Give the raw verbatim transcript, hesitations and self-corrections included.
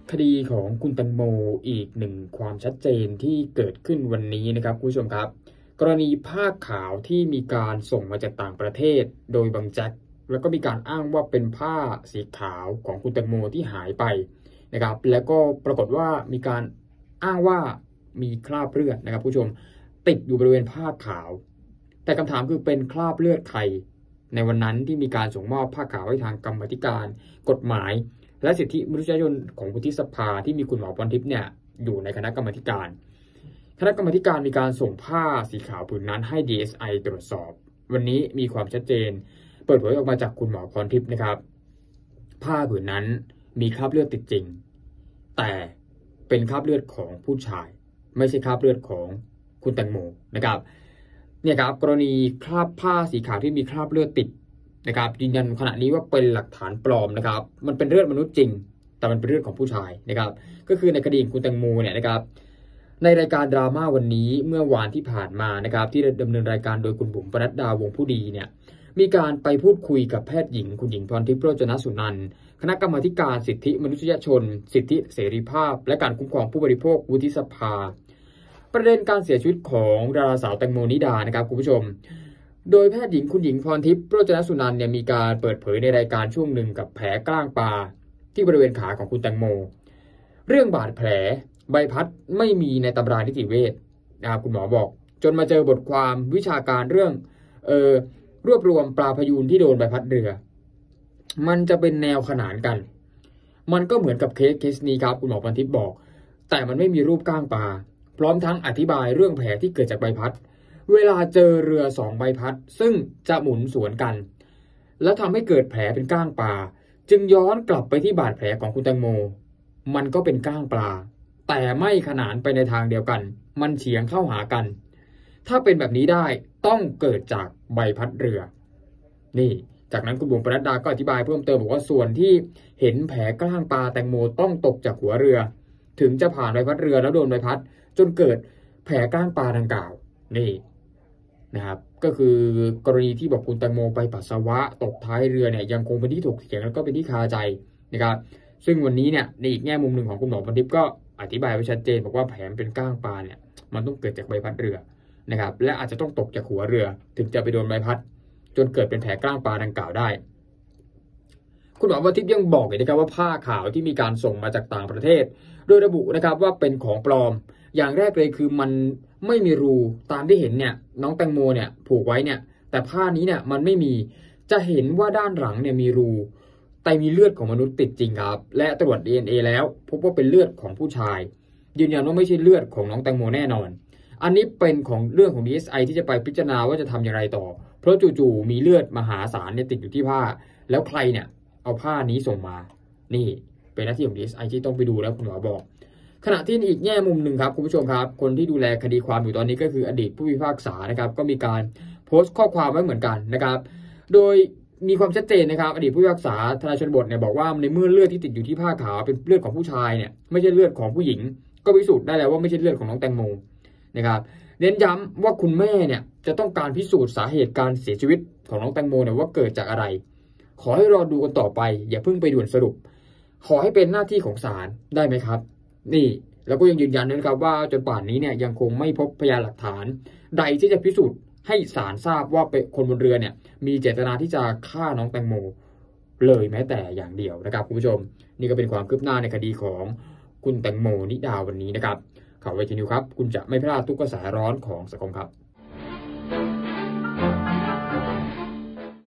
คดีของคุณแตงโมอีกหนึ่งความชัดเจนที่เกิดขึ้นวันนี้นะครับคุณผู้ชมครับกรณีผ้าขาวที่มีการส่งมาจากต่างประเทศโดยบังแจ็คแล้วก็มีการอ้างว่าเป็นผ้าสีขาวของคุณแตงโมที่หายไปนะครับแล้วก็ปรากฏว่ามีการอ้างว่ามีคราบเลือดนะครับผู้ชมติดอยู่บริเวณผ้าขาวแต่คำถามคือเป็นคราบเลือดใครในวันนั้นที่มีการส่งมอบผ้าขาวให้ทางกรรมาธิการกฎหมายและสิทธิมนุษยชนของวุฒิสภาที่มีคุณหมอพรทิพย์เนี่ยอยู่ในคณะกรรมาการคณะกรรมาการมีการส่งผ้าสีขาวผืนนั้นให้ ดี เอส ไอ ตรวจสอบวันนี้มีความชัดเจนเปิดเผยออกมาจากคุณหมอพรทิพย์นะครับผ้าผืนนั้นมีคราบเลือดติดจริงแต่เป็นคราบเลือดของผู้ชายไม่ใช่คราบเลือดของคุณแตงโมนะครับเนี่ยครับกรณีคราบผ้าสีขาวที่มีคราบเลือดติดนะครับยืนยันขณะนี้ว่าเป็นหลักฐานปลอมนะครับมันเป็นเลือดมนุษย์จริงแต่มันเป็นเลือดของผู้ชายนะครับก็คือในคดีของคุณแตงโมเนี่ยนะครับในรายการดราม่าวันนี้เมื่อวานที่ผ่านมานะครับที่ดำเนินรายการโดยคุณบุ๋มปนัดดาวงผู้ดีเนี่ยมีการไปพูดคุยกับแพทย์หญิงคุณหญิงพรทิพย์โรจนสุนันท์คณะกรรมาการสิทธิมนุษยชนสิทธิเสรีภาพและการคุ้มครองผู้บริโภควุฒิสภาประเด็นการเสียชีวิตของดาราสาวแตงโมนิดานะครับคุณผู้ชมโดยแพทย์หญิงคุณหญิงพรทิพย์โรจนสุนันท์เนี่ยมีการเปิดเผยในรายการช่วงหนึ่งกับแผลกล้างปลาที่บริเวณขาของคุณแตงโมเรื่องบาดแผลใบพัดไม่มีในตำรานิติเวชนะครับคุณหมอบอกจนมาเจอบทความวิชาการเรื่องเอ่อรวบรวมปลาพยูนที่โดนใบพัดเรือมันจะเป็นแนวขนานกันมันก็เหมือนกับเคสเคสนี้ครับคุณหมอพรทิพย์บอกแต่มันไม่มีรูปก้างปลาพร้อมทั้งอธิบายเรื่องแผลที่เกิดจากใบพัดเวลาเจอเรือสองใบพัดซึ่งจะหมุนสวนกันแล้วทำให้เกิดแผลเป็นก้างปลาจึงย้อนกลับไปที่บาดแผลของคุณแตงโมมันก็เป็นก้างปลาแต่ไม่ขนานไปในทางเดียวกันมันเฉียงเข้าหากันถ้าเป็นแบบนี้ได้ต้องเกิดจากใบพัดเรือนี่จากนั้นคุณบุ๋มปนัดดาก็อธิบายเพิ่มเติมบอกว่าส่วนที่เห็นแผลกล้างปลาแตงโมต้องตกจากหัวเรือถึงจะผ่านใบพัดเรือแล้วโดนใบพัดจนเกิดแผลกล้างปลาดังกล่าวนี่นะครับก็คือกรณีที่บอกคุณแตงโมไปปัสสาวะตกท้ายเรือเนี่ยยังคงเป็นที่ถกเถียงแล้วก็เป็นที่คาใจนะครับซึ่งวันนี้เนี่ยในอีกแง่มุมหนึ่งของคุณหมอพรทิพย์ก็อธิบายไว้ชัดเจนบอกว่าแผลเป็นก้างปลาเนี่ยมันต้องเกิดจากใบพัดเรือนะครับและอาจจะต้องตกจากหัวเรือถึงจะไปโดนใบพัดจนเกิดเป็นแผลกล้างปลาดังกล่าวได้คุณหมอพรทิพย์ยังบอกอีกนะครับว่าผ้าขาวที่มีการส่งมาจากต่างประเทศโดยระบุนะครับว่าเป็นของปลอมอย่างแรกเลยคือมันไม่มีรูตามที่เห็นเนี่ยน้องแตงโมเนี่ยผูกไว้เนี่ยแต่ผ้านี้เนี่ยมันไม่มีจะเห็นว่าด้านหลังเนี่ยมีรูแต่มีเลือดของมนุษย์ติดจริงครับและตรวจ ดี เอ็น เอ แล้วพบว่าเป็นเลือดของผู้ชายยืนยันว่าไม่ใช่เลือดของน้องแตงโมแน่นอนอันนี้เป็นของเรื่องของ ดี เอส ไอ ที่จะไปพิจารณาว่าจะทำอย่างไรต่อเพราะจู่ๆมีเลือดมหาศาลเนี่ยติดอยู่ที่ผ้าแล้วใครเนี่ยเอาผ้านี้ส่งมานี่เป็นหน้าที่ของ ดี เอส ไอ ที่ต้องไปดูแล้วคุณหมอบอกขณะที่อีกแง่มุมหนึ่งครับคุณผู้ชมครับคนที่ดูแลคดีความอยู่ตอนนี้ก็คืออดีตผู้พิพากษานะครับก็มีการโพสต์ข้อความไว้เหมือนกันนะครับโดยมีความชัดเจนนะครับอดีตผู้พิพากษาธนายชนบทเนี่ยบอกว่าในเมื่อเลือดที่ติดอยู่ที่ผ้าขาวเป็นเลือดของผู้ชายเนี่ยไม่ใช่เลือดของผู้หญิงก็พิสูจน์ได้แล้วว่าไม่ใช่เลือดของน้องแตงโมนะครับเน้นย้ำว่าคุณแม่เนี่ยจะต้องการพิสูจน์สาเหตุการเสียชีวิตของน้องแตงโมเนี่ยว่าเกิดจากอะไรขอให้รอดูกันต่อไปอย่าเพิ่งไปด่วนสรุปขอให้เป็นหน้าที่ของศาลได้ไหมครับนี่แล้วก็ยังยืนยันนะครับว่าจนป่านนี้เนี่ยยังคงไม่พบพยานหลักฐานใดที่จะพิสูจน์ให้ศาลทราบว่าเป็นคนบนเรือเนี่ยมีเจตนาที่จะฆ่าน้องแตงโมเลยแม้แต่อย่างเดียวนะครับคุณผู้ชมนี่ก็เป็นความคืบหน้าในคดีของคุณแตงโมนิดาวันนี้นะครับข่าวไวทีนิวครับคุณจะไม่พลาดทุกกระแสร้อนของสังคมครับ